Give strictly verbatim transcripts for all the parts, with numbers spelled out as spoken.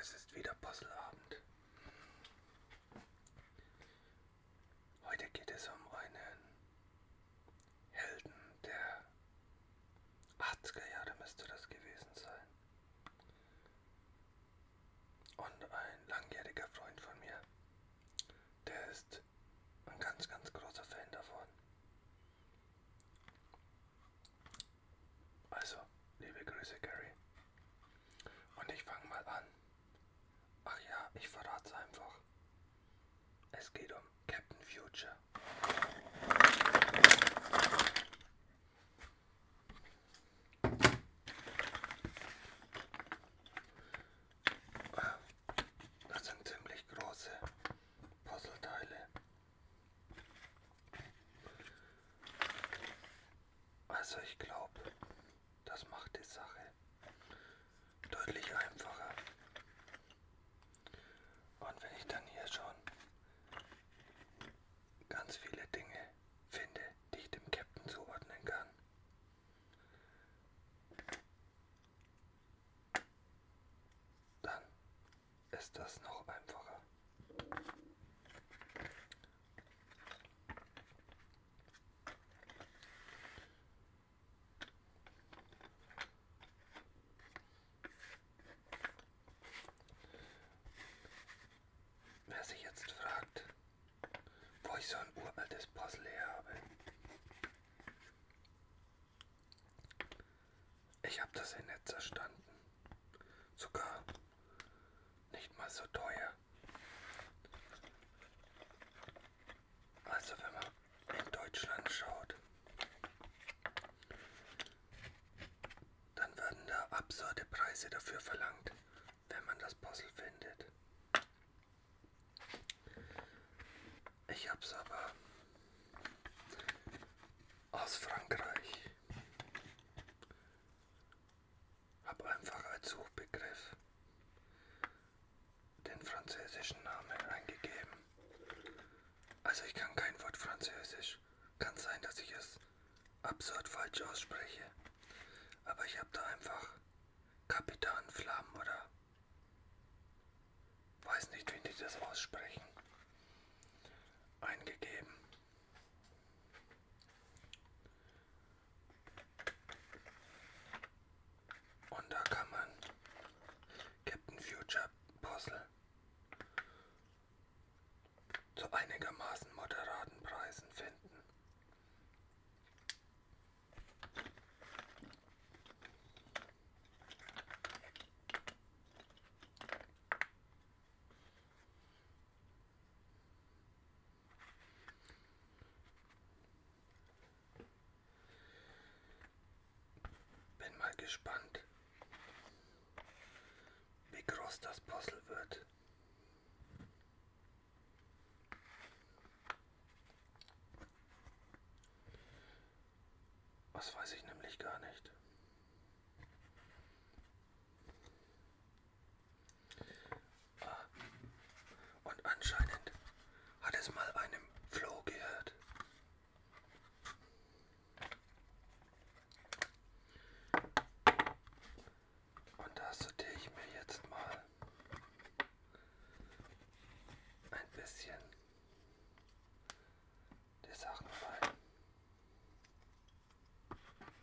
Es ist wieder Puzzleabend. Heute geht es um einen Helden der achtziger Jahre müsste das gewesen sein. Und ein langjähriger Freund von mir, der ist ein ganz, ganz großer Fan davon. Also, liebe Grüße, Gary. Und ich fange mal an. Ach ja, ich verrate es einfach. Es geht um Captain Future. Das sind ziemlich große Puzzleteile. Also ich glaube, das macht die Sache deutlich einfacher. Und wenn ich dann hier schon ganz viele Dinge finde, die ich dem Captain zuordnen kann, dann ist das noch einfacher. Wer sich jetzt fragt, wo ich so ein uraltes Puzzle her habe. Ich habe das im Netz erstanden. Sogar nicht mal so teuer. Also wenn man in Deutschland schaut, dann werden da absurde Preise dafür verlangt, wenn man das Puzzle findet. Ich hab's aber aus Frankreich. Hab einfach als Suchbegriff den französischen Namen eingegeben. Also ich kann kein Wort Französisch. Kann sein, dass ich es absurd falsch ausspreche. Aber ich habe da einfach Kapitan Flamm oder weiß nicht, wie die das aussprechen, eingegeben. Und da kann man Captain Future Puzzle zu einigermaßen moderaten Preisen finden. Bin mal gespannt, wie groß das Puzzle wird. Das weiß ich nämlich gar nicht. Ah, und anscheinend hat es mal einem Flo gehört. Und da sortiere ich mir jetzt mal ein bisschen die Sachen rein.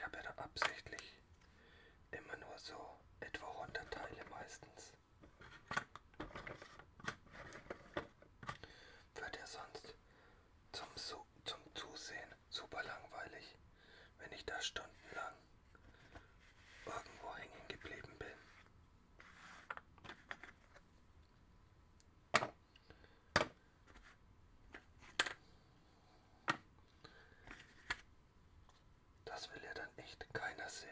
ich habe ja da absichtlich immer nur so etwa hundert Teile meistens. Wird ja sonst zum, Su zum Zusehen super langweilig, wenn ich da stundenlang irgendwo hängen geblieben bin. Das will ja dann echt keiner sehen.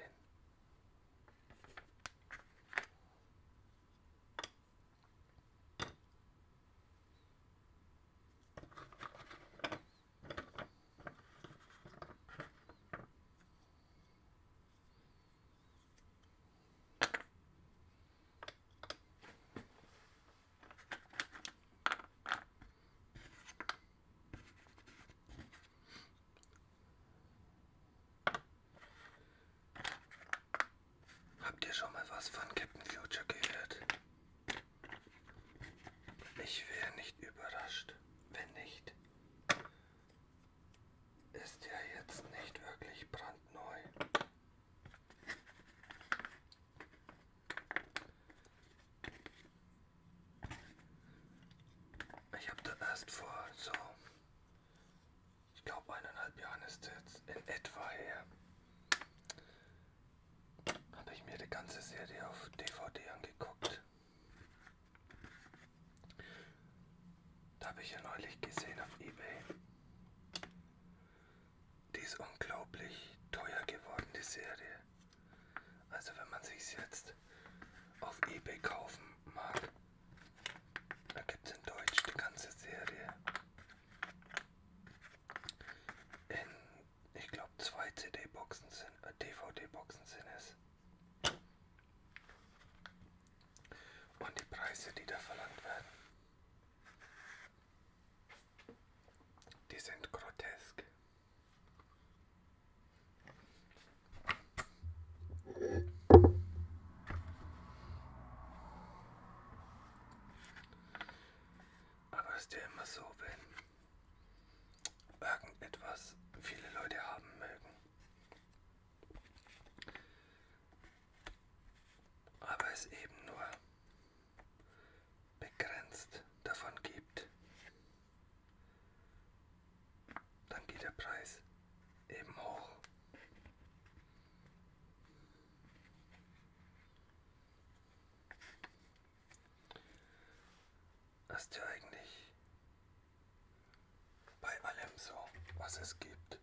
Habt ihr schon mal was von Captain Future gehört? Ich wäre nicht überrascht, wenn nicht. Ist ja jetzt nicht wirklich brandneu. Ich habe da erst vor so, ich glaube eineinhalb Jahren ist jetzt in etwa her, habe ich mir die ganze Serie auf D V D angeguckt. Da habe ich ja neulich gesehen auf eBay. Die ist unglaublich teuer geworden, die Serie. Also wenn man sich jetzt auf eBay kaufen mag, da gibt es in Deutsch die ganze Serie in, ich glaube, zwei C D-Boxen sind, äh, D V D-Boxen sind es. Und die Preise, die da verlangt werden, die sind grotesk. Aber es ist ja immer so, wenn irgendetwas viele Leute haben mögen, aber es eben nur begrenzt davon gibt, dann geht der Preis eben hoch. Das ist ja eigentlich bei allem so, was es gibt.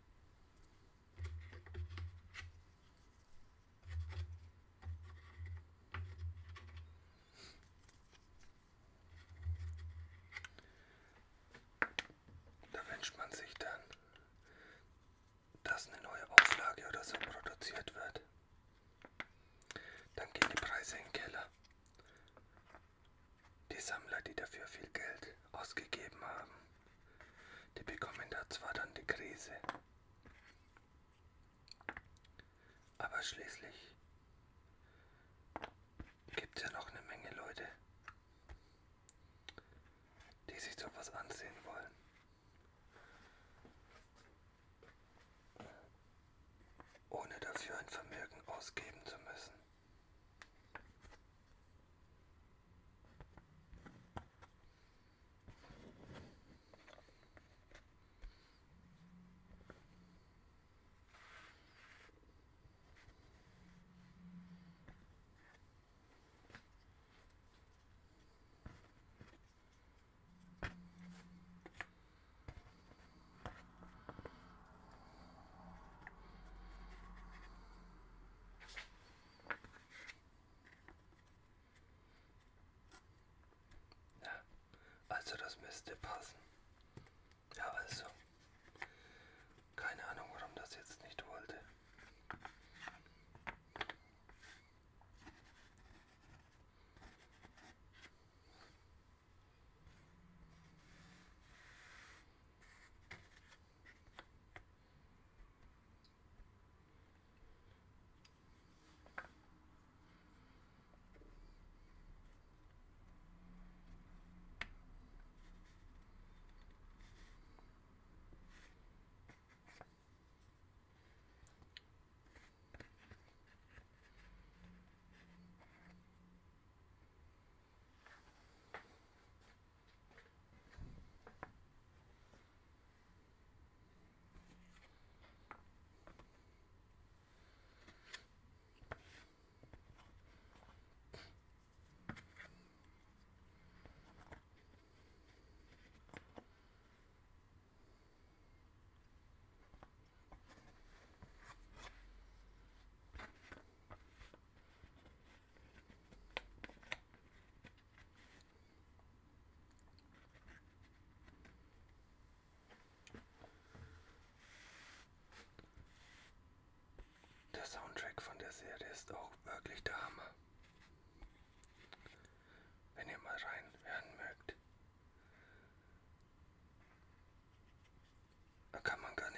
Da wünscht man sich dann, dass eine neue Auflage oder so produziert wird. Dann gehen die Preise in den Keller. Die Sammler, die dafür viel Geld ausgegeben haben, die bekommen da zwar dann die Krise, aber schließlich gibt es ja noch eine Menge Leute, die sich sowas ansehen wollen. Ohne dafür ein Vermögen ausgeben zu müssen. Ja, also das müsste passen. Ja, also. Keine Ahnung, warum das jetzt nicht wollte.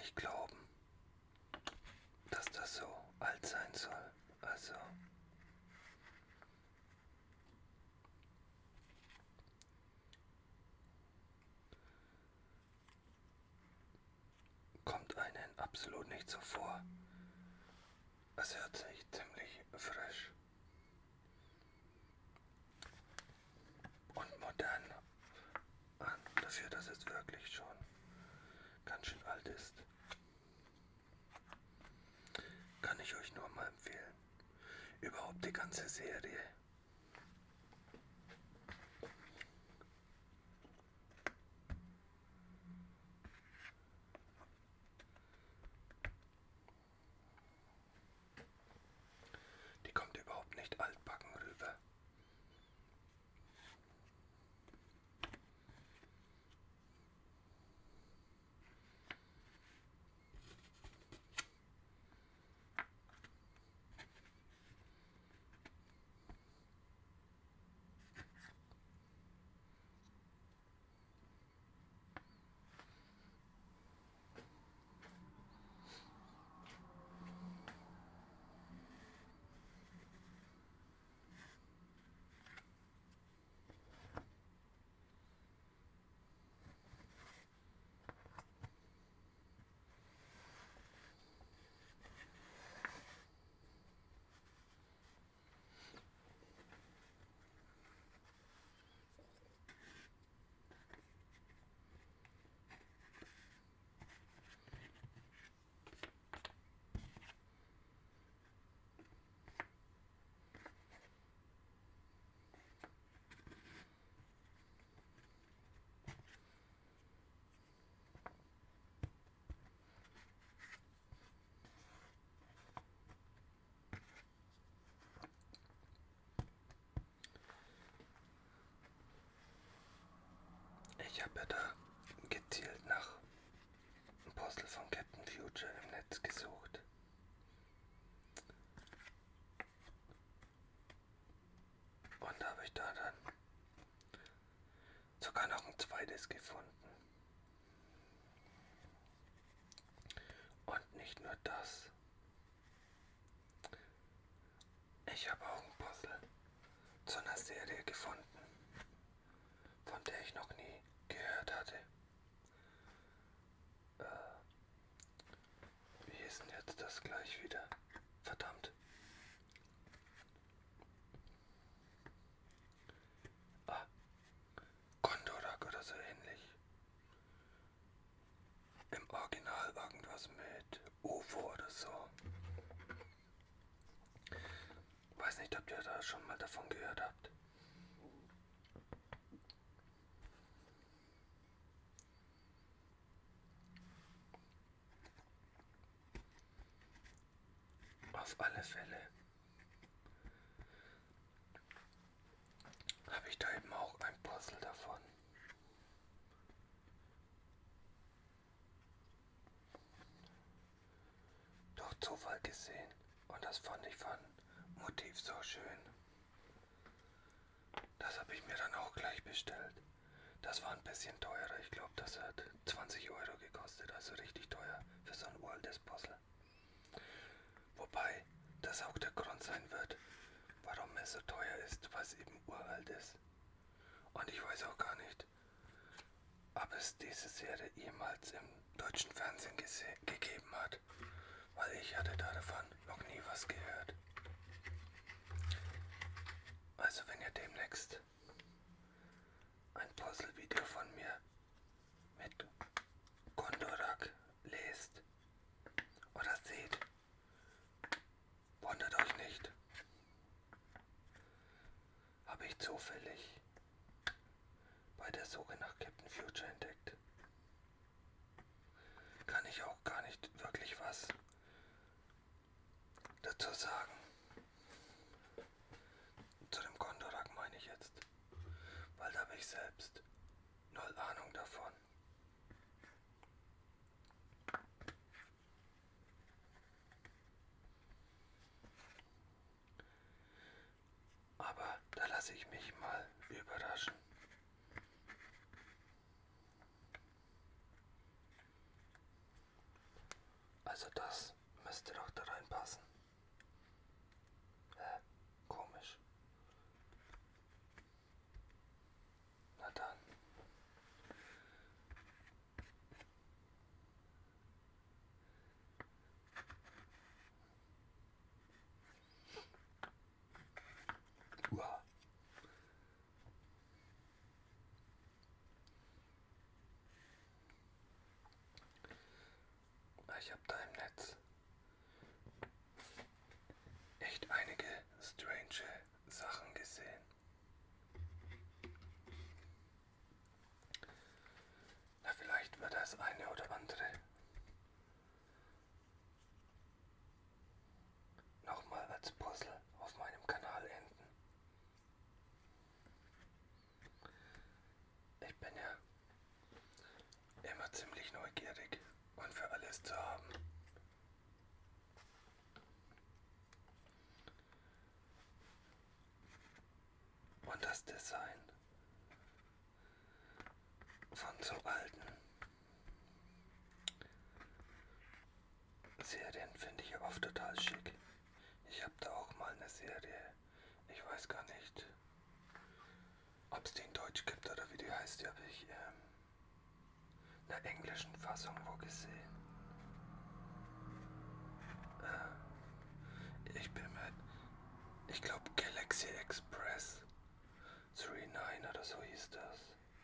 nicht glauben, dass das so alt sein soll. Also kommt einen absolut nicht so vor. Es hört sich ziemlich frisch und modern an, dafür, dass es wirklich schon ganz schön alt ist. Kann ich euch nur mal empfehlen. Überhaupt die ganze Serie. Die kommt überhaupt nicht altbacken rüber. Ich habe ja da gezielt nach einem Puzzle von Captain Future im Netz gesucht. Und da habe ich da dann sogar noch ein zweites gefunden. Und nicht nur das. Ich habe auch ein Puzzle zu einer Serie gefunden, von der ich noch nie gehört hatte. Äh, wie ist denn jetzt das gleich wieder? Verdammt. Ah, Kondorak oder so ähnlich. Im Original irgendwas mit U F O oder so. Weiß nicht, ob ihr da schon mal davon gehört habt. Auf alle Fälle habe ich da eben auch ein Puzzle davon. Durch Zufall gesehen und das fand ich von Motiv so schön. Das habe ich mir dann auch gleich bestellt. Das war ein bisschen teurer, ich glaube das hat zwanzig Euro gekostet, also richtig teuer für so ein uraltes Puzzle. Wobei das auch der Grund sein wird, warum es so teuer ist, weil es eben uralt ist. Und ich weiß auch gar nicht, ob es diese Serie jemals im deutschen Fernsehen gegeben hat, weil ich hatte davon noch nie was gehört. Also wenn ihr demnächst ein Puzzle-Video von mir mit Kondorak lest oder seht, wundert euch nicht. Habe ich zufällig bei der Suche nach Captain Future entdeckt. Kann ich auch gar nicht wirklich was dazu sagen. Zu dem Kondorak meine ich jetzt, weil da habe ich selbst null Ahnung davon. Aber da lasse ich mich mal überraschen. ich habe da im Netz echt einige strange Sachen gesehen. Na, vielleicht wird das eine oder andere nochmal als Puzzle auf meinem Kanal enden. Ich bin ja immer ziemlich neugierig und für alles zu haben. Und das Design von so alten Serien finde ich oft total schick. Ich habe da auch mal eine Serie, ich weiß gar nicht, ob es die in Deutsch gibt oder wie die heißt, die habe ich ähm, in der englischen Fassung wo gesehen. Äh, ich bin mir, ich glaube Galaxy Express neununddreißig oder so hieß das.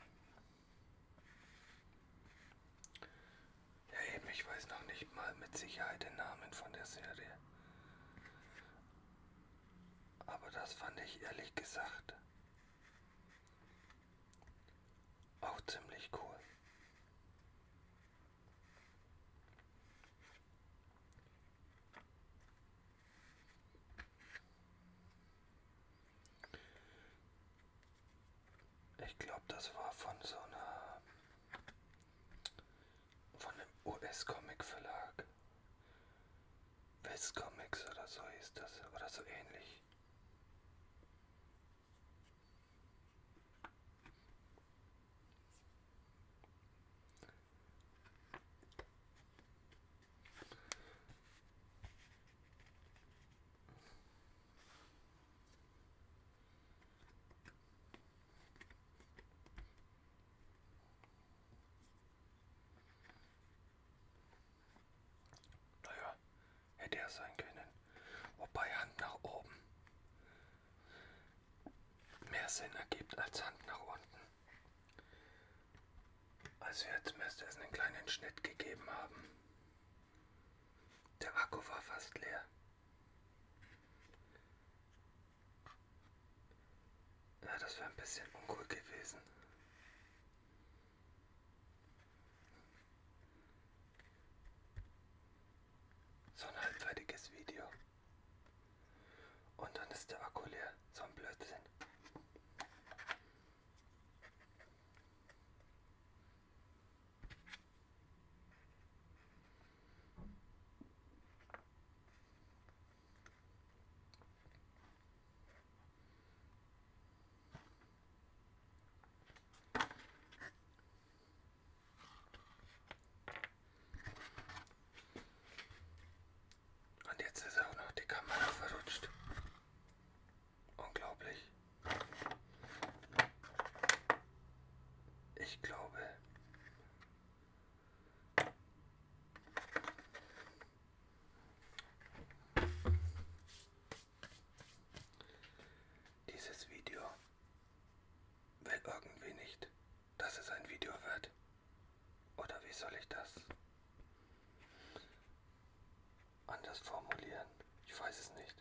Ja eben, ich weiß noch nicht mal mit Sicherheit den Namen von der Serie. Aber das fand ich ehrlich gesagt auch ziemlich cool. Ich glaube, das war von so einer, von einem U S-Comic-Verlag. Viz Comics oder so hieß das, oder so ähnlich. Naja, hätte er sein können. Wobei Hand nach oben mehr Sinn ergibt als Hand nach unten. Also jetzt müsste es einen kleinen Schnitt gegeben haben. Der Akku war fast leer. Ja, das wäre ein bisschen uncool gewesen. So ein halbfertiges Video. Und dann ist der Akku leer. So ein Blödsinn. Und jetzt ist auch noch die Kamera verrutscht. Unglaublich. Ich glaube, dieses Video will irgendwie nicht, dass es ein Video wird. Oder wie soll ich das anders formulieren? Ich weiß es nicht.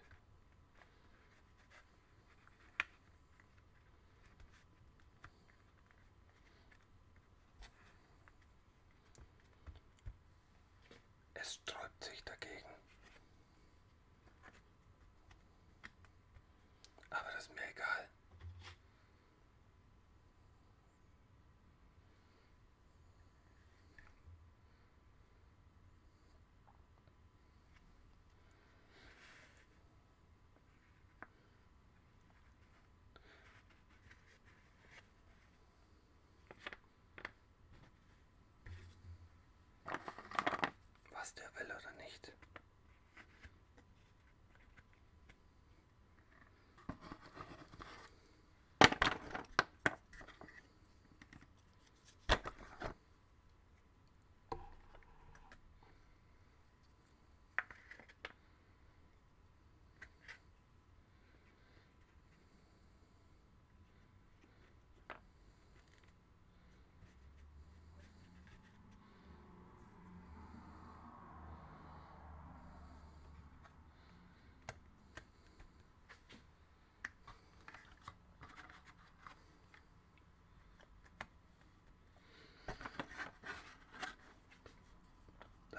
Es sträubt sich dagegen. Aber das ist mir egal.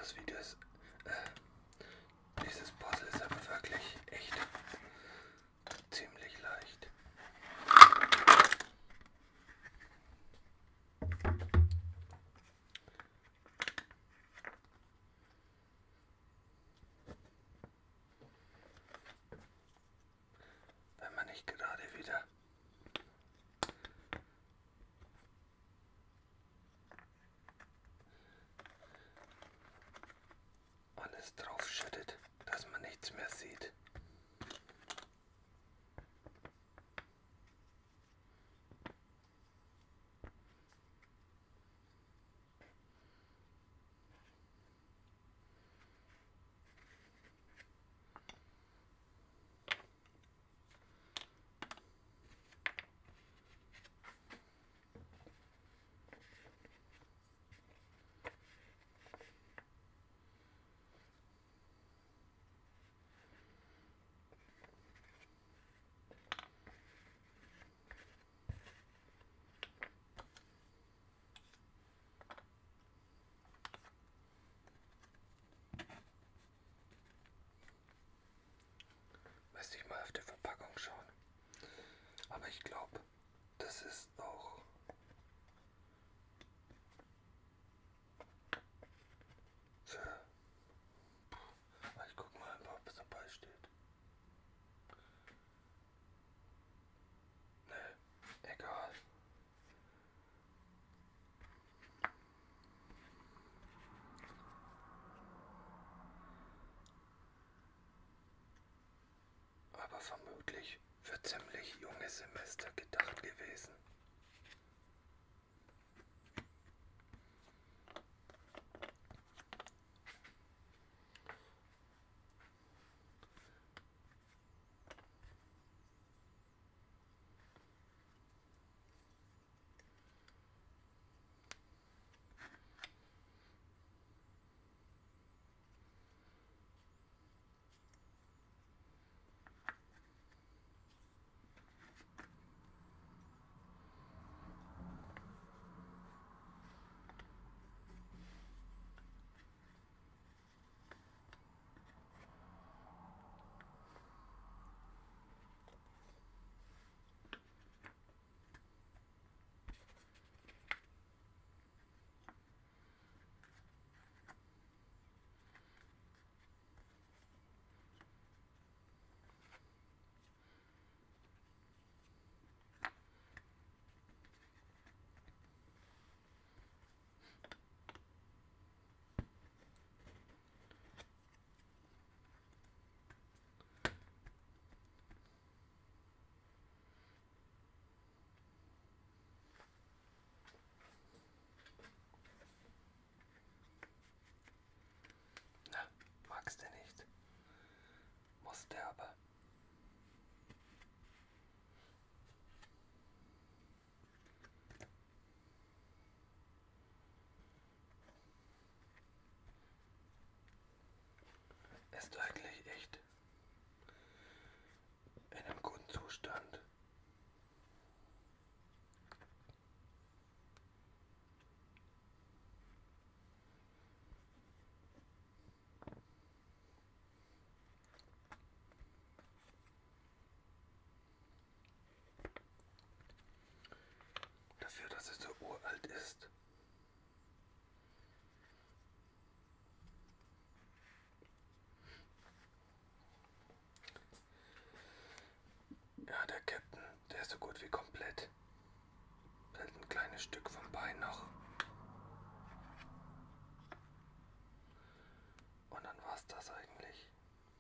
das Video ist, äh, dieses Puzzle ist aber wirklich echt ziemlich leicht. Wenn man nicht gerade wieder alles drauf schüttet, dass man nichts mehr sieht. Müsste ich mal auf die Verpackung schauen. Aber ich glaube, das ist auch für... Ich guck mal, ob es dabei steht. Nee, egal. Aber vermutlich für ziemlich junge Semester gedacht gewesen. Na, magst du nicht? Musste aber. Ist eigentlich echt in einem guten Zustand. Dafür, dass es so uralt ist. Ja, der Captain, der ist so gut wie komplett. Fehlt ein kleines Stück vom Bein noch. Und dann war's das eigentlich.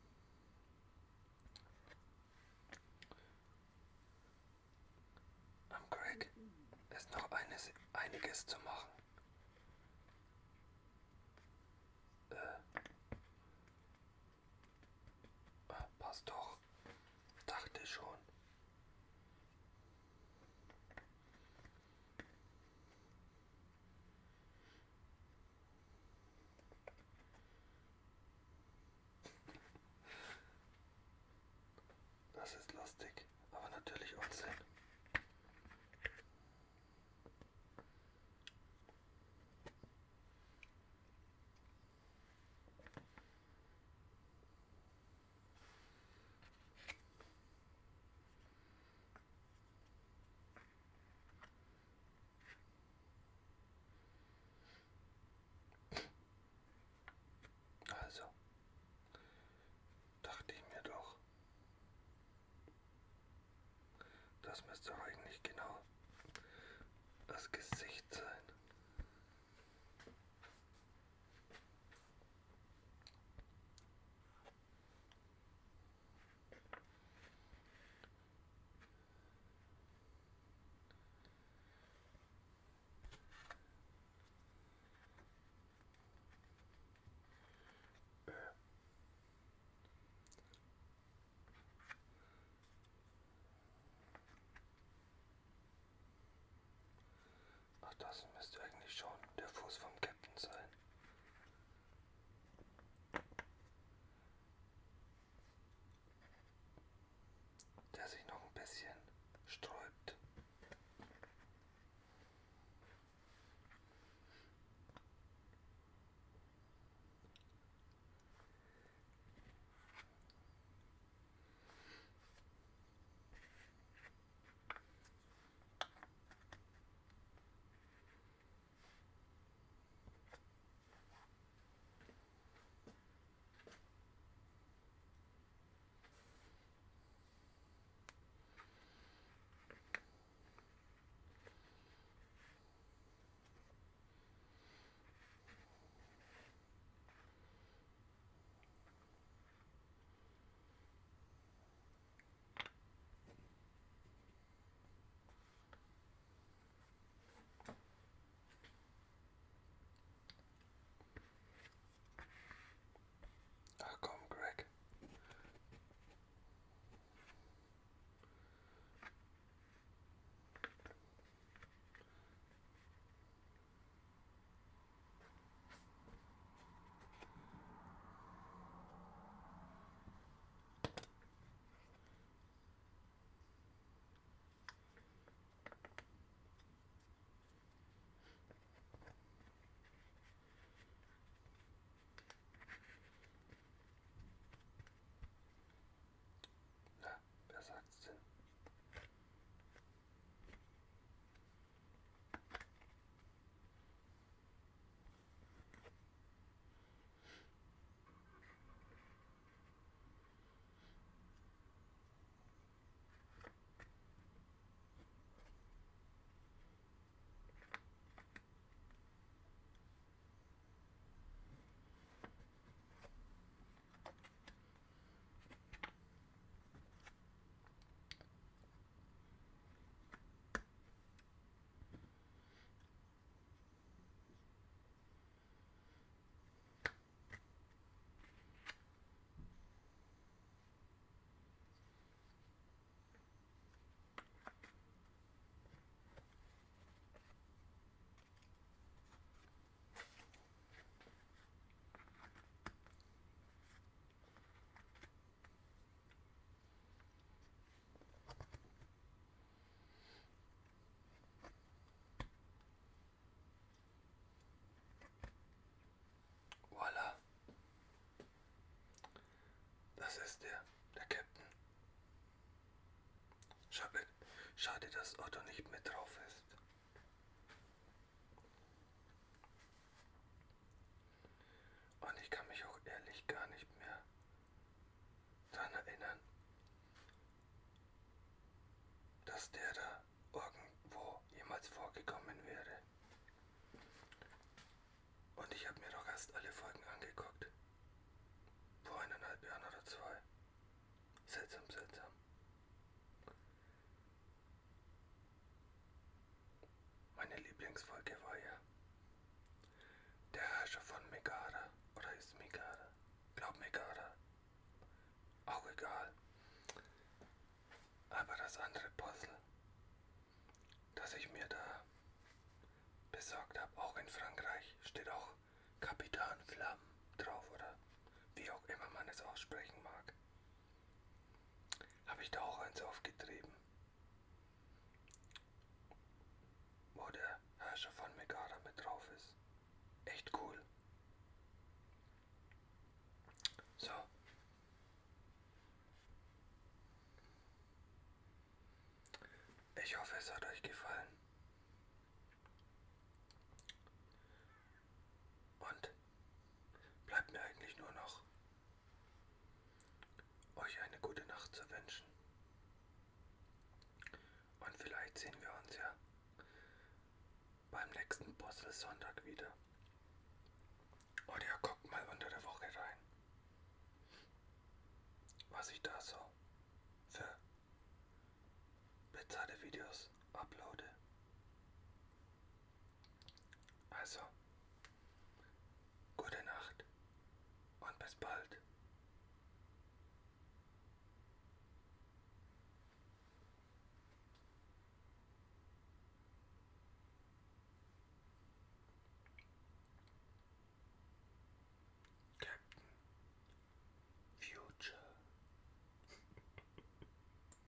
Am Greg ist noch eines, einiges zu machen. Äh, ah, passt doch. Dachte schon. Das ist lustig, aber natürlich Unsinn. das müsste auch eigentlich genau das Gesicht sein. Ach, das müsste eigentlich schon der Fuß vom Captain sein. Der sich noch ein bisschen sträubt. Ach komm, Greg. Na, wer sagt's denn? Voila. Das ist der, der Captain. Schade, schade, dass Otto nicht mit drauf ist. Und ich kann mich auch ehrlich gar nicht mehr daran erinnern, dass der da irgendwo jemals vorgekommen wäre. Und ich habe mir doch erst alle Folgen angeguckt. Vor eineinhalb Jahren oder zwei. Seltsam, seltsam. Meine Lieblingsfolge war ja der Herrscher von Megara. Oder ist Megara? Glaub Megara. Auch egal. Aber das andere Puzzle, das ich mir da besorgt habe, auch in Frankreich, steht auch Kapitan Flamme drauf, oder wie auch immer man es aussprechen mag. Habe ich da auch eins aufgetrieben, wo der Herrscher von Megara mit drauf ist. Echt cool. So. Ich hoffe, es hat euch gefallen. Und bleibt mir eigentlich nur noch, euch eine gute Nacht zu wünschen. Heute ist Sonntag wieder. Und ja, guckt mal unter der Woche rein, was ich da so